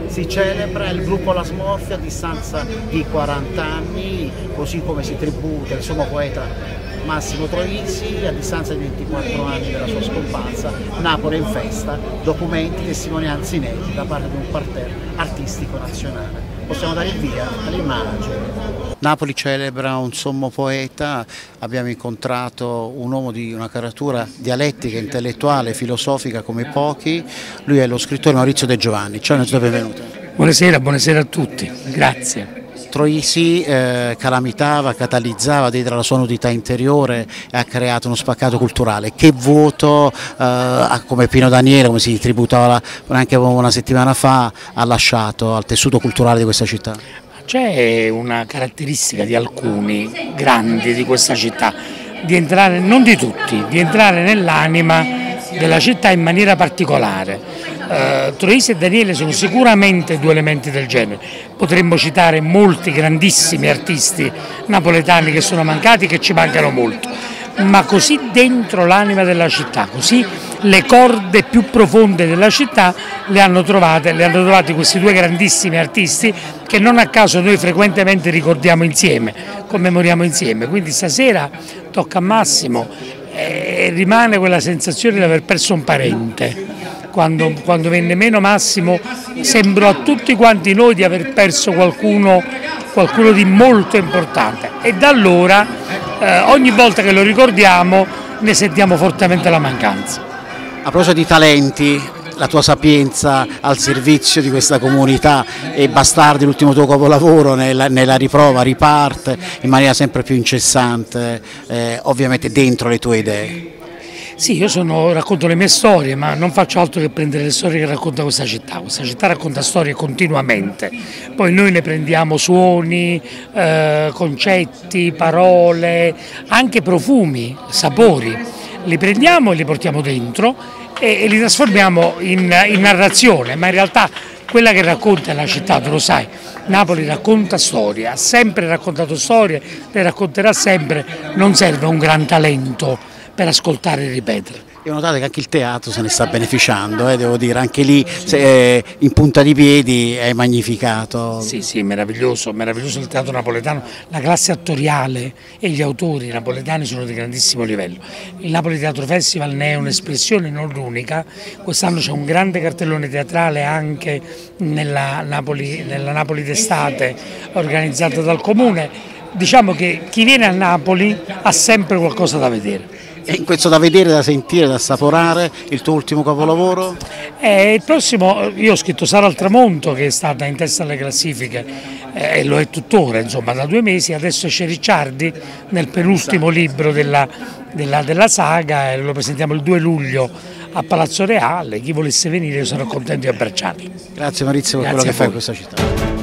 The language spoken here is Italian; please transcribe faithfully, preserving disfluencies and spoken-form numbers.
Si celebra il gruppo La Smorfia a distanza di quaranta anni, così come si tributa il sommo poeta Massimo Troisi a distanza di ventiquattro anni dalla sua scomparsa. Napoli in festa, documenti, testimonianze inedite da parte di un parterre artistico nazionale. Possiamo dare il via all'immagine. Napoli celebra un sommo poeta, abbiamo incontrato un uomo di una caratura dialettica, intellettuale, filosofica come pochi, lui è lo scrittore Maurizio De Giovanni. Ciao, innanzitutto benvenuto. Buonasera, buonasera a tutti, grazie. Troisi eh, calamitava, catalizzava dietro la sua nudità interiore e ha creato uno spaccato culturale. Che voto, eh, come Pino Daniele, come si tributava anche una settimana fa, ha lasciato al tessuto culturale di questa città? C'è una caratteristica di alcuni grandi di questa città, di entrare, non di tutti, di entrare nell'anima della città in maniera particolare. Uh, Troisi e Daniele sono sicuramente due elementi del genere. Potremmo citare molti grandissimi artisti napoletani che sono mancati, che ci mancano molto, ma così dentro l'anima della città, così le corde più profonde della città le hanno trovate, le hanno trovate questi due grandissimi artisti che non a caso noi frequentemente ricordiamo insieme, commemoriamo insieme. Quindi stasera tocca a Massimo e rimane quella sensazione di aver perso un parente. Quando, quando venne meno Massimo sembrò a tutti quanti noi di aver perso qualcuno, qualcuno di molto importante, e da allora eh, ogni volta che lo ricordiamo ne sentiamo fortemente la mancanza. A proposito di talenti, la tua sapienza al servizio di questa comunità e Bastardi, l'ultimo tuo capolavoro, nella, nella riprova riparte in maniera sempre più incessante, eh, ovviamente dentro le tue idee. Sì, io sono, racconto le mie storie, ma non faccio altro che prendere le storie che racconta questa città. Questa città racconta storie continuamente, poi noi ne prendiamo suoni, eh, concetti, parole, anche profumi, sapori, li prendiamo e li portiamo dentro e, e li trasformiamo in, in narrazione, ma in realtà quella che racconta è la città, tu lo sai. Napoli racconta storie, ha sempre raccontato storie, le racconterà sempre, non serve un gran talento per ascoltare e ripetere. E notate che anche il teatro se ne sta beneficiando, eh, devo dire, anche lì se, eh, in punta di piedi è magnificato. Sì, sì, meraviglioso, meraviglioso il teatro napoletano, la classe attoriale e gli autori napoletani sono di grandissimo livello. Il Napoli Teatro Festival ne è un'espressione, non l'unica, quest'anno c'è un grande cartellone teatrale anche nella Napoli, nella Napoli d'estate organizzata dal Comune. Diciamo che chi viene a Napoli ha sempre qualcosa da vedere. E in questo da vedere, da sentire, da assaporare, il tuo ultimo capolavoro? Eh, il prossimo, io ho scritto Sara al tramonto, che è stata in testa alle classifiche eh, e lo è tuttora, insomma, da due mesi. Adesso esce Ricciardi nel penultimo libro della, della, della saga e lo presentiamo il due luglio a Palazzo Reale. Chi volesse venire io sarò contento di abbracciarlo. Grazie Maurizio per quello che fai in questa città.